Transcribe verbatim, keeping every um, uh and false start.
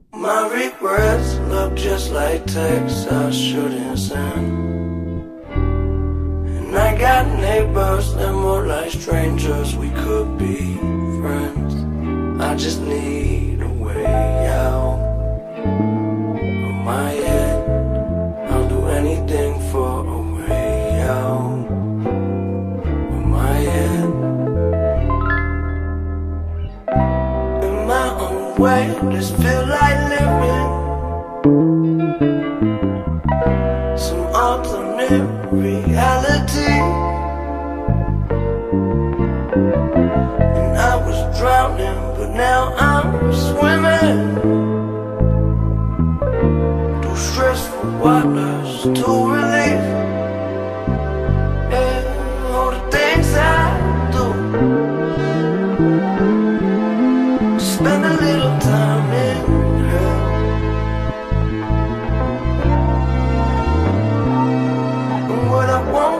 My regrets look just like texts I shouldn't send. And I got neighbors that more like strangers, we could be friends. I just need a way out of my head. I'll do anything for a way out of my head. In my own way, this feel like living some alternate reality. And I was drowning, but now I'm swimming.